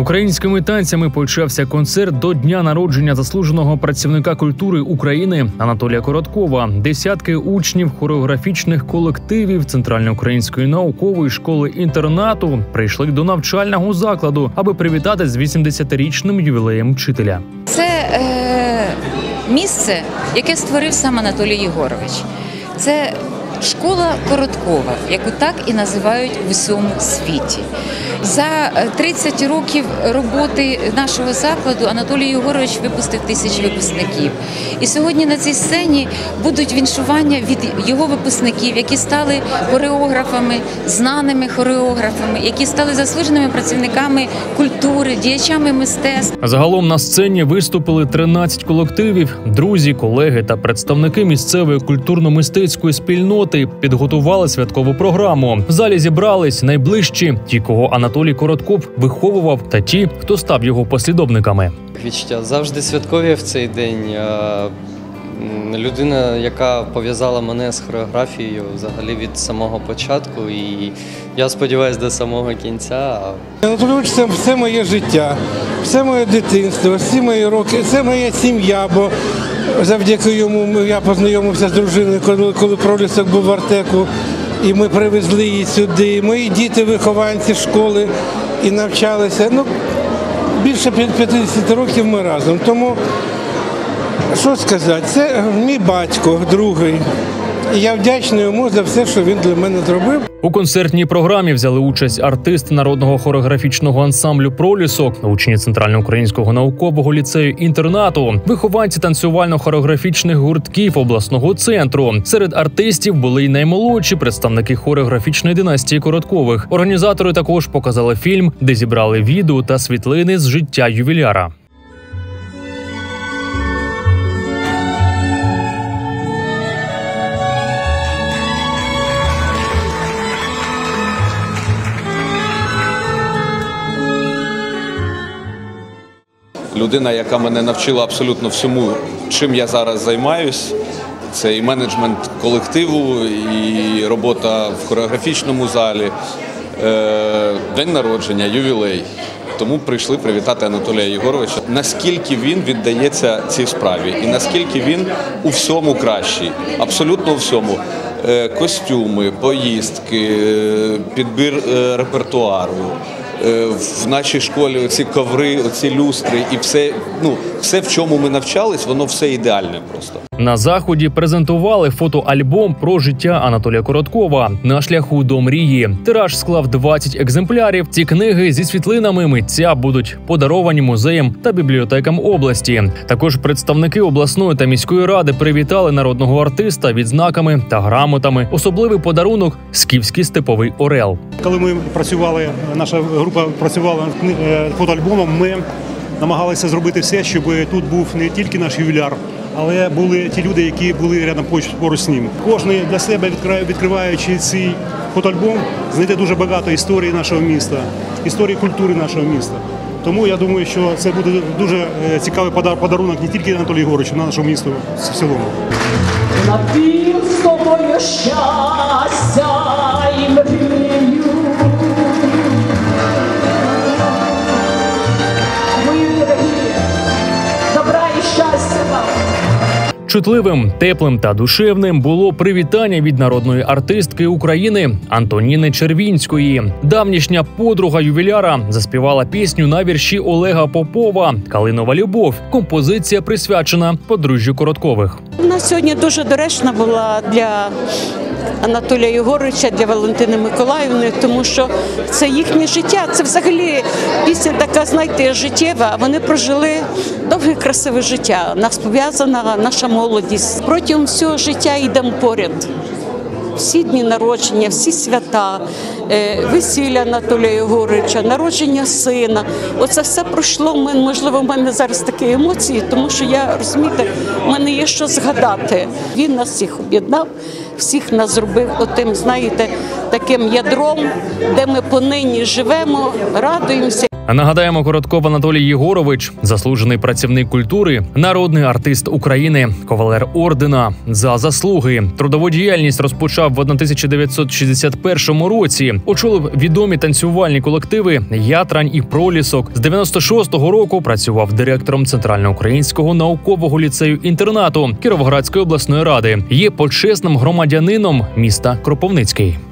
Українськими танцями почався концерт до дня народження заслуженого працівника культури України Анатолія Короткова. Десятки учнів хореографічних колективів Центральноукраїнської наукової школи-інтернату прийшли до навчального закладу, аби привітати з 80-річним ювілеєм вчителя. Це місце, яке створив сам Анатолій Єгорович. Це школа Короткова, яку так і називають в усьому світі. За 30 років роботи нашого закладу Анатолій Єгорович випустив тисячі випускників. І сьогодні на цій сцені будуть віншування від його випускників, які стали хореографами, знаними хореографами, які стали заслуженими працівниками культури, діячами мистецтв. Загалом на сцені виступили 13 колективів. Друзі, колеги та представники місцевої культурно-мистецької спільноти підготували святкову програму. В залі зібрались найближчі, ті, кого Анатолій Коротков виховував, та ті, хто став його послідовниками. Відчуття завжди святкові в цей день. Людина, яка пов'язала мене з хореографією взагалі від самого початку, і я сподіваюся, до самого кінця. Анатолій – це все моє життя, все моє дитинство, всі мої роки, це моя сім'я, бо завдяки йому я познайомився з дружиною, коли пролісок був в Артеку, і ми привезли її сюди. Мої діти – вихованці школи і навчалися. Більше 50 років ми разом. Тому, що сказати, це мій батько, другий. І я вдячний йому за все, що він для мене зробив. У концертній програмі взяли участь артист народного хореографічного ансамблю «Пролісок», учні Центральноукраїнського наукового ліцею-інтернату, вихованці танцювально-хореографічних гуртків обласного центру. Серед артистів були й наймолодші представники хореографічної династії Короткових. Організатори також показали фільм, де зібрали відео та світлини з життя ювіляра. Людина, яка мене навчила абсолютно всьому, чим я зараз займаюсь. Це і менеджмент колективу, і робота в хореографічному залі, день народження, ювілей. Тому прийшли привітати Анатолія Єгоровича. Наскільки він віддається цій справі і наскільки він у всьому кращий, абсолютно у всьому. Костюми, поїздки, підбір репертуару. В нашій школі оці коври, оці люстри і все, в чому ми навчались, воно все ідеальне просто. На заході презентували фотоальбом про життя Анатолія Короткова «На шляху до мрії». Тираж склав 20 екземплярів. Ці книги зі світлинами митця будуть подаровані музеям та бібліотекам області. Також представники обласної та міської ради привітали народного артиста відзнаками та грамотами. Особливий подарунок – скіфський степовий орел. Коли ми працювали, наша група працювала над фотоальбомом, ми намагалися зробити все, щоб тут був не тільки наш ювіляр, але були ті люди, які були рядом поруч з ним. Кожен для себе, відкриваючи цей фотоальбом, знайде дуже багато історії нашого міста, історії культури нашого міста. Тому я думаю, що це буде дуже цікавий подарунок не тільки Анатолію Єгоровичу, а нашому місту в цілому. Напів з тобою щастя і мрію. Мої дорогі, добра і щастя вам. Чутливим, теплим та душевним було привітання від народної артистки України Антоніни Червінської. Давнішня подруга ювіляра заспівала пісню на вірші Олега Попова «Калинова любов». Композиція присвячена подружжю Короткових. Вона сьогодні дуже доречна була для Анатолія Єгоровича, для Валентини Миколаївни, тому що це їхнє життя, це взагалі пісня така, знаєте, життєва. Вони прожили довге, красиве життя. Нас пов'язана наша молодість. Протягом всього життя йдемо поряд. Всі дні народження, всі свята, весілля Анатолія Єгоровича, народження сина. Оце все пройшло. Можливо, в мене зараз такі емоції, тому що я, розумієте, в мене є що згадати. Він нас всіх об'єднав, всіх нас зробив отим, знаєте, таким ядром, де ми понині живемо, радуємося. Нагадаємо, Коротков Анатолій Єгорович – заслужений працівник культури, народний артист України, кавалер ордена за заслуги. Трудову діяльність розпочав в 1961 році. Очолив відомі танцювальні колективи «Ятрань» і «Пролісок». З 96-го року працював директором Центральноукраїнського наукового ліцею-інтернату Кіровоградської обласної ради. Є почесним громадянином міста Кропивницький.